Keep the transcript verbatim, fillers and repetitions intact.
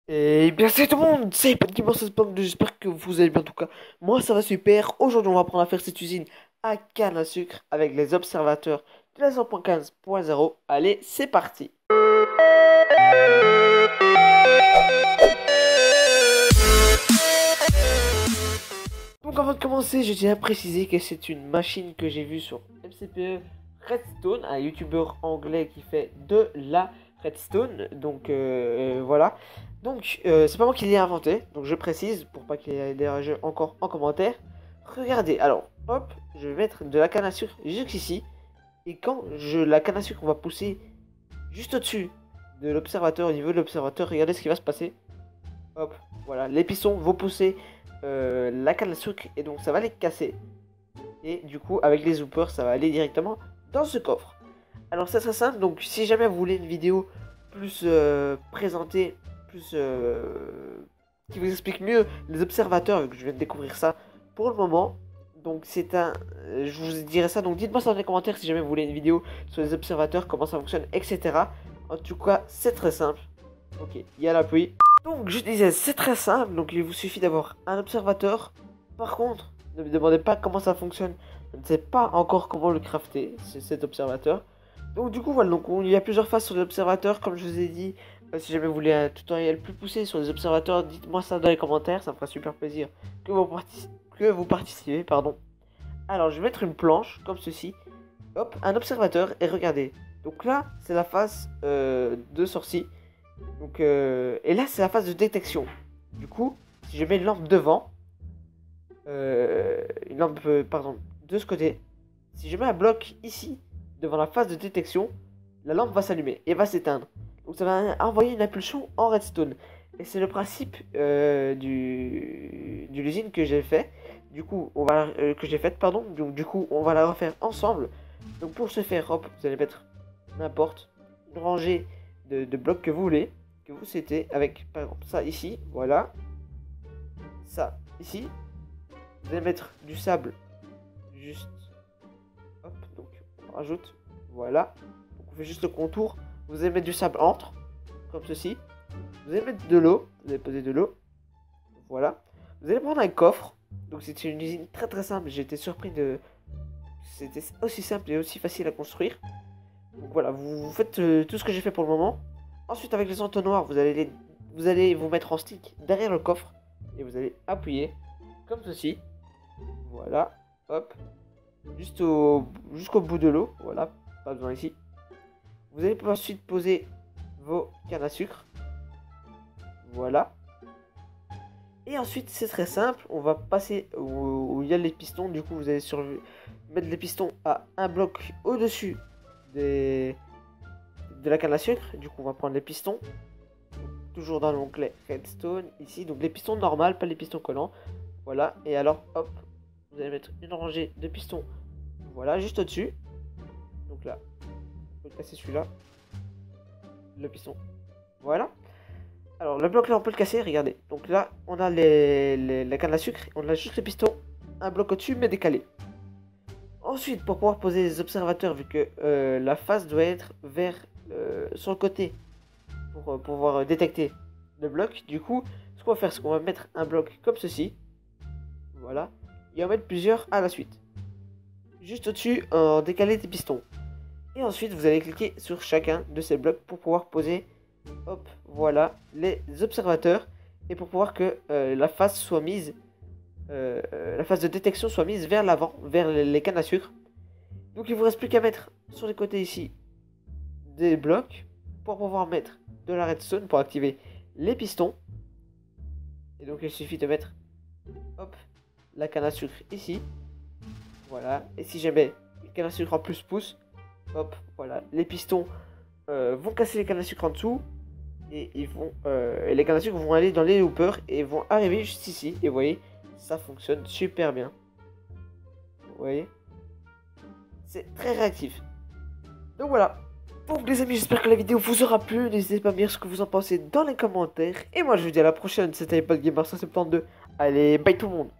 Et bien c'est tout le monde, c'est pas de Spam, j'espère que vous allez bien en tout cas. Moi ça va super, aujourd'hui on va apprendre à faire cette usine à canne à sucre avec les observateurs de la zéro point quinze point zéro. Allez, c'est parti. Donc avant de commencer, je tiens à préciser que c'est une machine que j'ai vue sur M C P E Redstone, un youtubeur anglais qui fait de la Redstone. Donc euh, euh, voilà. Donc euh, c'est pas moi qui l'ai inventé, donc je précise pour pas qu'il y ait des rageux encore en commentaire. Regardez, alors hop, je vais mettre de la canne à sucre jusqu'ici. Et quand je la canne à sucre, on va pousser juste au-dessus de l'observateur, au niveau de l'observateur, regardez ce qui va se passer. Hop, voilà, les pistons vont pousser euh, la canne à sucre et donc ça va les casser. Et du coup, avec les zoopers, ça va aller directement dans ce coffre. Alors c'est très simple, donc si jamais vous voulez une vidéo plus euh, présentée, plus euh, qui vous explique mieux les observateurs, vu que je viens de découvrir ça pour le moment. Donc c'est un, euh, je vous dirai ça, donc dites-moi ça dans les commentaires si jamais vous voulez une vidéo sur les observateurs, comment ça fonctionne, et cetera. En tout cas, c'est très simple. Ok, il y a l'appui. Donc je disais, c'est très simple, donc il vous suffit d'avoir un observateur. Par contre, ne me demandez pas comment ça fonctionne, je ne sais pas encore comment le crafter, cet observateur. Donc du coup voilà, donc il y a plusieurs phases sur les observateurs, comme je vous ai dit. Euh, si jamais vous voulez un tutoriel plus poussé sur les observateurs, dites-moi ça dans les commentaires, ça me fera super plaisir que vous, partic que vous participez. Pardon. Alors je vais mettre une planche comme ceci, hop, un observateur et regardez. Donc là c'est la phase euh, de sortie. Donc euh, et là c'est la phase de détection. Du coup, si je mets une lampe devant, euh, une lampe euh, pardon de ce côté, si je mets un bloc ici devant la phase de détection, la lampe va s'allumer et va s'éteindre. Donc ça va envoyer une impulsion en redstone. Et c'est le principe euh, du, de l'usine que j'ai fait. Du coup, on va euh, que j'ai faite, pardon. Donc du coup, on va la refaire ensemble. Donc pour ce faire, hop, vous allez mettre n'importe une rangée de, de blocs que vous voulez, que vous souhaitez, avec par exemple ça ici, voilà, ça ici. Vous allez mettre du sable, juste, hop, donc on rajoute, voilà. Donc on fait juste le contour. Vous allez mettre du sable entre, comme ceci. Vous allez mettre de l'eau, vous allez poser de l'eau, voilà. Vous allez prendre un coffre. Donc c'est une usine très très simple, j'ai été surpris de... C'était aussi simple et aussi facile à construire. Donc voilà, vous, vous faites euh, tout ce que j'ai fait pour le moment. Ensuite avec les entonnoirs, vous allez, les... vous allez vous mettre en stick derrière le coffre. Et vous allez appuyer, comme ceci. Voilà, hop. Juste au... jusqu'au bout de l'eau, voilà, pas besoin ici. Vous allez ensuite poser vos cannes à sucre. Voilà. Et ensuite, c'est très simple. On va passer où, où il y a les pistons. Du coup, vous allez sur... mettre les pistons à un bloc au-dessus des... de la canne à sucre. Du coup, on va prendre les pistons. Toujours dans l'onglet Redstone, ici. Donc, les pistons normales, pas les pistons collants. Voilà. Et alors, hop. Vous allez mettre une rangée de pistons. Voilà, juste au-dessus. Donc là, on peut casser celui-là. Le piston. Voilà. Alors le bloc là on peut le casser, regardez. Donc là on a les, les, la canne à sucre, on a juste le piston, un bloc au-dessus mais décalé. Ensuite pour pouvoir poser les observateurs, vu que euh, la face doit être vers euh, sur le côté pour euh, pouvoir euh, détecter le bloc. Du coup ce qu'on va faire c'est qu'on va mettre un bloc comme ceci. Voilà. Et on va mettre plusieurs à la suite. Juste au-dessus en décalé des pistons. Et ensuite vous allez cliquer sur chacun de ces blocs pour pouvoir poser, hop, voilà, les observateurs. Et pour pouvoir que euh, la face soit mise, euh, la phase de détection soit mise vers l'avant, vers les cannes à sucre. Donc il vous reste plus qu'à mettre sur les côtés ici des blocs pour pouvoir mettre de la redstone pour activer les pistons. Et donc il suffit de mettre, hop, la canne à sucre ici. Voilà, et si jamais la canne à sucre en plus pousse, hop, voilà, les pistons euh, vont casser les cannes à sucre en dessous. Et ils vont, euh, et les cannes à sucre vont aller dans les loopers et vont arriver juste ici. Et vous voyez, ça fonctionne super bien. Vous voyez, c'est très réactif. Donc voilà. Donc les amis, j'espère que la vidéo vous aura plu. N'hésitez pas à me dire ce que vous en pensez dans les commentaires. Et moi je vous dis à la prochaine. C'était iPodGamer cent soixante-douze. Allez, bye tout le monde.